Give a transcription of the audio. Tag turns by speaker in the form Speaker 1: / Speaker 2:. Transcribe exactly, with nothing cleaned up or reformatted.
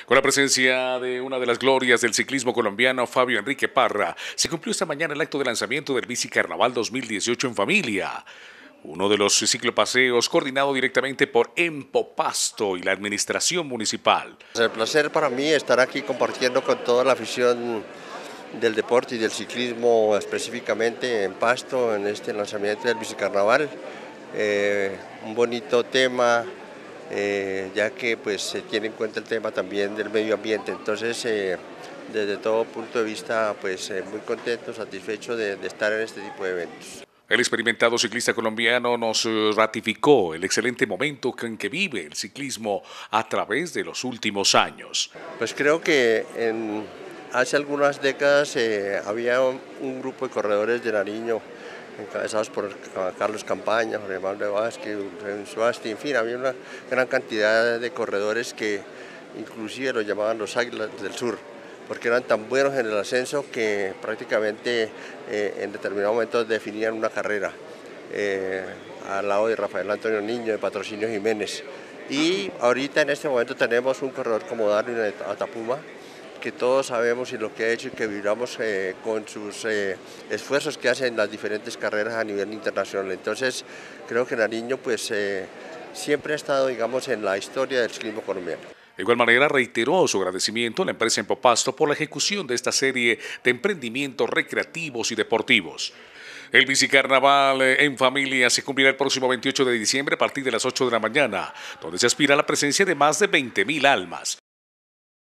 Speaker 1: Con la presencia de una de las glorias del ciclismo colombiano, Fabio Enrique Parra, se cumplió esta mañana el acto de lanzamiento del Bicicarnaval dos mil dieciocho en familia. Uno de los ciclopaseos coordinado directamente por Empopasto y la administración municipal.
Speaker 2: Es un placer para mí estar aquí compartiendo con toda la afición del deporte y del ciclismo, específicamente en Pasto, en este lanzamiento del Bicicarnaval. Eh, un bonito tema, eh, ya que pues se tiene en cuenta el tema también del medio ambiente. Entonces, eh, desde todo punto de vista, pues eh, muy contento, satisfecho de, de estar en este tipo de eventos.
Speaker 1: El experimentado ciclista colombiano nos ratificó el excelente momento en que vive el ciclismo a través de los últimos años.
Speaker 2: Pues creo que en, hace algunas décadas eh, había un, un grupo de corredores de Nariño encabezados por Carlos Campaña, Jorge Manuel Vázquez, Suasti, en fin, había una gran cantidad de corredores que inclusive los llamaban los Águilas del Sur, porque eran tan buenos en el ascenso que prácticamente eh, en determinado momento definían una carrera, eh, al lado de Rafael Antonio Niño, de Patrocinio Jiménez. Y ahorita en este momento tenemos un corredor como Darwin Atapuma, que todos sabemos y lo que ha hecho y que vibramos eh, con sus eh, esfuerzos que hace en las diferentes carreras a nivel internacional. Entonces creo que Nariño pues eh, siempre ha estado, digamos, en la historia del ciclismo colombiano.
Speaker 1: De igual manera, reiteró su agradecimiento a la empresa Empopasto por la ejecución de esta serie de emprendimientos recreativos y deportivos. El Bicicarnaval en familia se cumplirá el próximo veintiocho de diciembre a partir de las ocho de la mañana, donde se aspira a la presencia de más de veinte mil almas.